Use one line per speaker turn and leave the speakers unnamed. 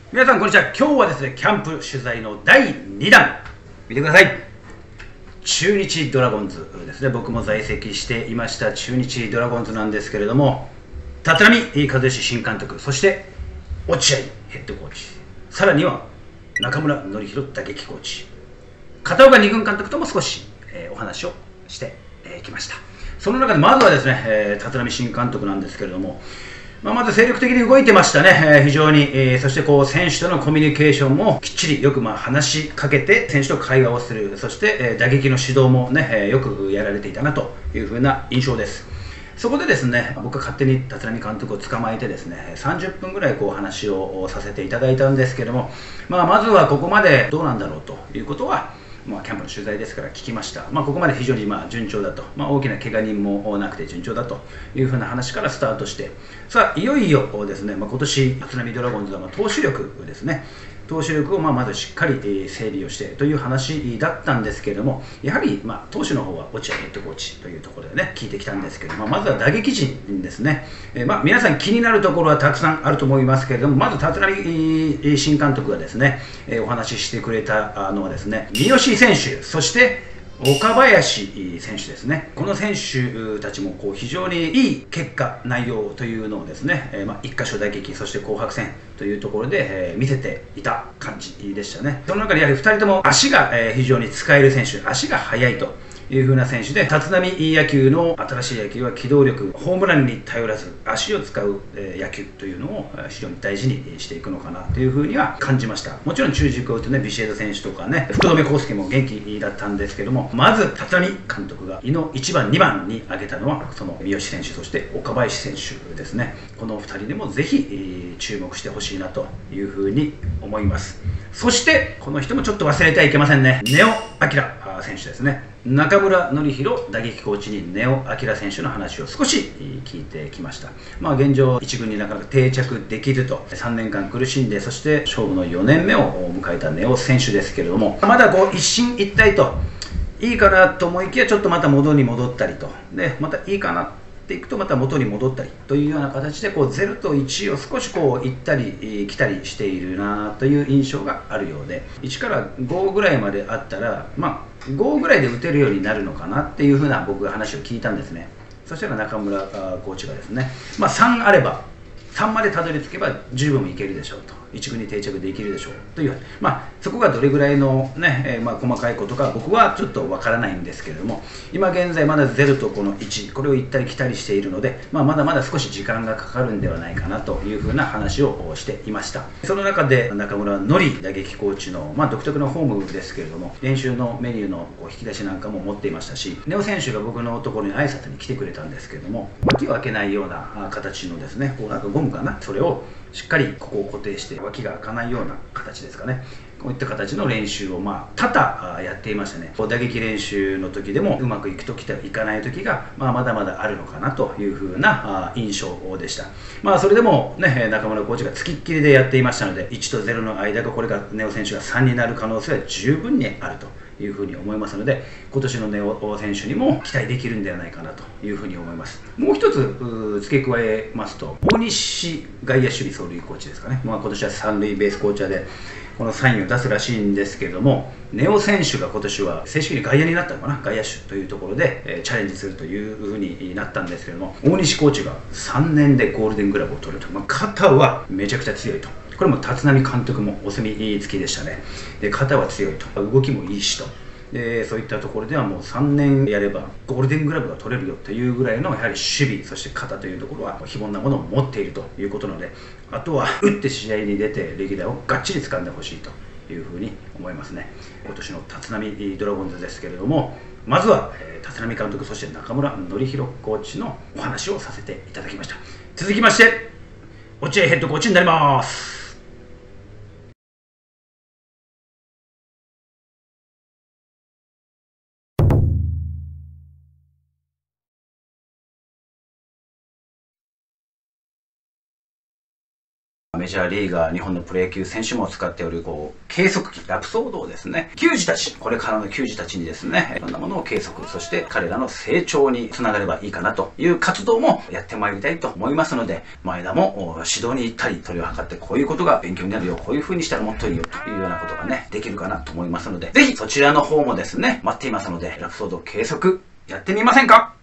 皆さんこんにちは。今日はですね、キャンプ取材の第2弾見てください。中日ドラゴンズですね。僕も在籍していました中日ドラゴンズなんですけれども、立浪和義新監督、そして落合ヘッドコーチ、さらには中村紀洋打撃コーチ、片岡二軍監督とも少し、お話をしてきました。その中でまずはですね、立浪新監督なんですけれども、まず精力的に動いてましたね、非常に、そして選手とのコミュニケーションもきっちりよく話しかけて選手と会話をする、そして、打撃の指導も、ね、よくやられていたなというふうな印象です。そこでですね、僕は勝手に立浪監督を捕まえてですね、30分ぐらい話をさせていただいたんですけども、まずはここまでどうなんだろうということは、キャンプの取材ですから聞きました。ここまで非常に順調だと、大きな怪我人もなくて順調だというふうな話からスタートして、さあいよいよですね、今年立浪ドラゴンズは投手力ですね、投手力をまずしっかり整備をしてという話だったんですけれども、やはり投手の方は落合ヘッドコーチというところでね聞いてきたんですけれども、まずは打撃陣ですね。皆さん気になるところはたくさんあると思いますけれども、まず立浪新監督がですね、お話ししてくれたのはですね、三好選手、そして岡林選手ですね。この選手たちも非常にいい結果、内容というのをですね、一箇所打撃、そして紅白戦というところで、見せていた感じでしたね。その中でやはり2人とも足が、非常に使える選手、足が速いという風な選手で、立浪野球の新しい野球は機動力、ホームランに頼らず足を使う野球というのを非常に大事にしていくのかなという風には感じました。もちろん中軸を打つね、ビシエド選手とかね、福留孝介も元気だったんですけども、まず立浪監督が井の1番2番に挙げたのはその三好選手、そして岡林選手ですね。この2人でもぜひ注目してほしいなという風に思います。そしてこの人もちょっと忘れてはいけませんね。根尾明選手ですね。中村紀洋打撃コーチに根尾明選手の話を少し聞いてきました。現状1軍になかなか定着できずと3年間苦しんで、そして勝負の4年目を迎えた根尾選手ですけれども、まだ一進一退といいかなと思いきや、ちょっとまた元に戻ったりと、でまたいいかなっていくとまた元に戻ったりというような形で0と1を少し行ったり来たりしているなという印象があるようで、1から5ぐらいまであったら5ぐらいで打てるようになるのかなっていうふうな僕が話を聞いたんですね。そしたら中村コーチがですね、3あれば3までたどり着けば十分いけるでしょうと、1軍に定着できるでしょうという、そこがどれぐらいの、ね細かいことか僕はちょっとわからないんですけれども、今現在まだ0とこの1、これを行ったり来たりしているので、まだまだ少し時間がかかるんではないかなというふうな話をしていました。その中で中村紀打撃コーチの、独特のフォームですけれども、練習のメニューの引き出しなんかも持っていましたし、根尾選手が僕のところに挨拶に来てくれたんですけれども、脇を開けないような形のですね、なんかゴムかな、それをしっかりここを固定して脇が開かないような形ですかね、こういった形の練習を多々やっていましたね。打撃練習の時でもうまくいく時といかない時が、まだまだあるのかなというふうな印象でした。それでもね、中村コーチがつきっきりでやっていましたので、1と0の間がこれが根尾選手が3になる可能性は十分にあるというふうに思いますので、今年の根尾選手にも期待できるんではないかなというふうに思います。もう一つ付け加えますと、大西外野守備走塁コーチですかね、今年は三塁ベースコーチャーでこのサインを出すらしいんですけれども、根尾選手が今年は正式に外野になったのかな、外野手というところで、チャレンジするというふうになったんですけれども、大西コーチが3年でゴールデングラブを取ると、肩はめちゃくちゃ強いと、これも立浪監督もお墨付きでしたね。で肩は強いと、動きもいいしと、そういったところではもう3年やればゴールデングラブが取れるよというぐらいのやはり守備、そして肩というところは非凡なものを持っているということなので、あとは打って試合に出てレギュラーをがっちり掴んでほしいというふうに思いますね。今年の立浪ドラゴンズですけれども、まずは立浪監督、そして中村紀洋コーチのお話をさせていただきました。続きまして落合ヘッドコーチになります。メジャーリーガー、日本のプロ野球選手も使っておる、計測器、ラプソードをですね、球児たち、これからの球児たちにですね、いろんなものを計測、そして彼らの成長につながればいいかなという活動もやってまいりたいと思いますので、前田も指導に行ったり、それを測ってこういうことが勉強になるよ、こういう風にしたらもっといいよというようなことがね、できるかなと思いますので、ぜひそちらの方もですね、待っていますので、ラプソード計測やってみませんか？